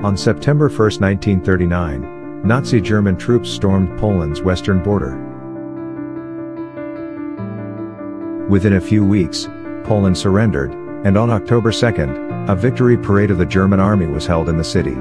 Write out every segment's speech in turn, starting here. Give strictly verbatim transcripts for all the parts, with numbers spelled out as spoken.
On September first nineteen thirty-nine, Nazi German troops stormed Poland's western border. Within a few weeks, Poland surrendered, and on October second, a victory parade of the German army was held in the city.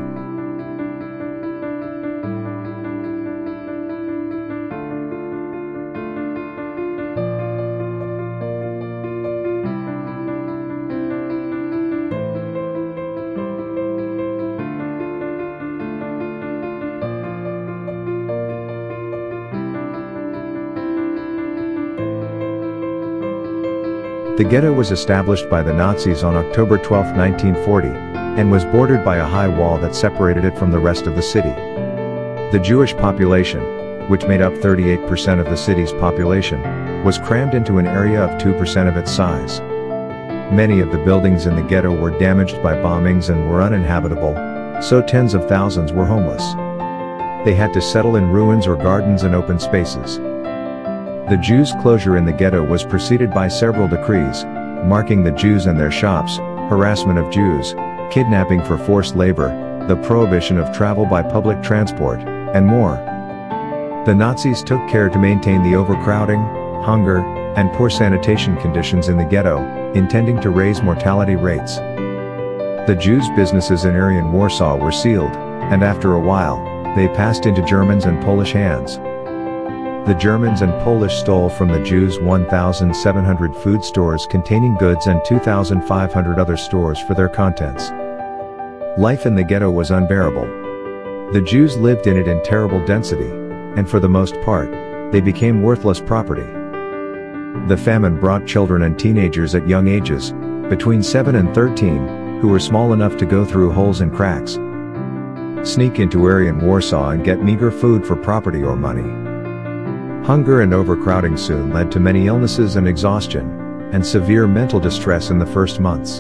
The ghetto was established by the Nazis on October twelfth nineteen forty, and was bordered by a high wall that separated it from the rest of the city. The Jewish population, which made up thirty-eight percent of the city's population, was crammed into an area of two percent of its size. Many of the buildings in the ghetto were damaged by bombings and were uninhabitable, so tens of thousands were homeless. They had to settle in ruins or gardens and open spaces. The Jews' closure in the ghetto was preceded by several decrees, marking the Jews and their shops, harassment of Jews, kidnapping for forced labor, the prohibition of travel by public transport, and more. The Nazis took care to maintain the overcrowding, hunger, and poor sanitation conditions in the ghetto, intending to raise mortality rates. The Jews' businesses in Aryan Warsaw were sealed, and after a while, they passed into Germans and Polish hands. The Germans and Polish stole from the Jews one thousand seven hundred food stores containing goods and two thousand five hundred other stores for their contents. Life in the ghetto was unbearable. The Jews lived in it in terrible density, and for the most part, they became worthless property. The famine brought children and teenagers at young ages, between seven and thirteen, who were small enough to go through holes and cracks, sneak into Aryan Warsaw and get meager food for property or money. Hunger and overcrowding soon led to many illnesses and exhaustion, and severe mental distress in the first months.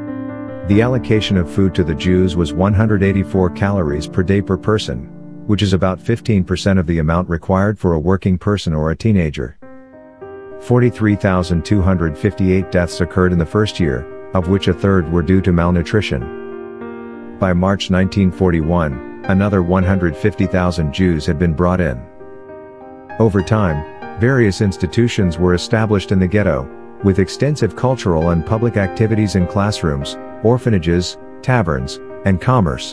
The allocation of food to the Jews was one hundred eighty-four calories per day per person, which is about fifteen percent of the amount required for a working person or a teenager. forty-three thousand two hundred fifty-eight deaths occurred in the first year, of which a third were due to malnutrition. By March nineteen forty-one, another one hundred fifty thousand Jews had been brought in. Over time, various institutions were established in the ghetto, with extensive cultural and public activities in classrooms, orphanages, taverns, and commerce.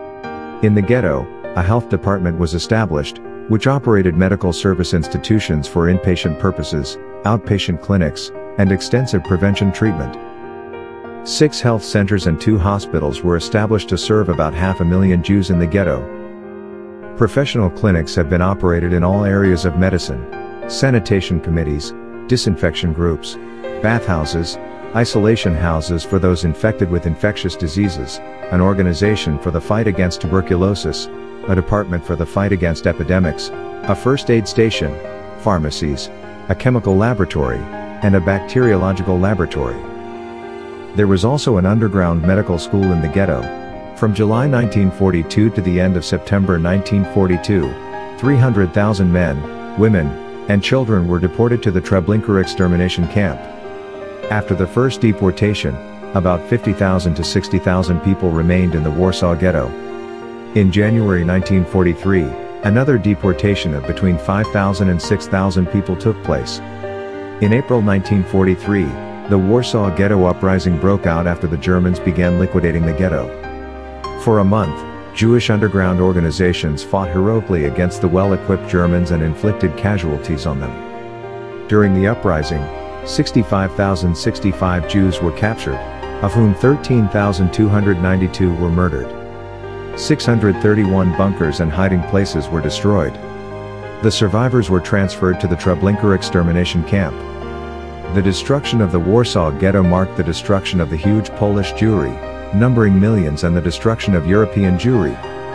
In the ghetto, a health department was established, which operated medical service institutions for inpatient purposes, outpatient clinics, and extensive prevention treatment. Six health centers and two hospitals were established to serve about half a million Jews in the ghetto. Professional clinics have been operated in all areas of medicine: sanitation committees, disinfection groups, bathhouses, isolation houses for those infected with infectious diseases, an organization for the fight against tuberculosis, a department for the fight against epidemics, a first aid station, pharmacies, a chemical laboratory, and a bacteriological laboratory. There was also an underground medical school in the ghetto. From July nineteen forty-two to the end of September nineteen forty-two, three hundred thousand men, women, and children were deported to the Treblinka extermination camp. After the first deportation, about fifty thousand to sixty thousand people remained in the Warsaw Ghetto. In January nineteen forty-three, another deportation of between five thousand and six thousand people took place. In April nineteen forty-three, the Warsaw Ghetto uprising broke out after the Germans began liquidating the ghetto. For a month, Jewish underground organizations fought heroically against the well-equipped Germans and inflicted casualties on them. During the uprising, sixty-five thousand sixty-five Jews were captured, of whom thirteen thousand two hundred ninety-two were murdered. six hundred thirty-one bunkers and hiding places were destroyed. The survivors were transferred to the Treblinka extermination camp. The destruction of the Warsaw Ghetto marked the destruction of the huge Polish Jewry, numbering millions, and the destruction of European Jewry,